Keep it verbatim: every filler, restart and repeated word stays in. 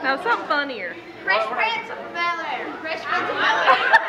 No, something funnier. Fresh Prince of Bel Air. Fresh Prince of Bel Air.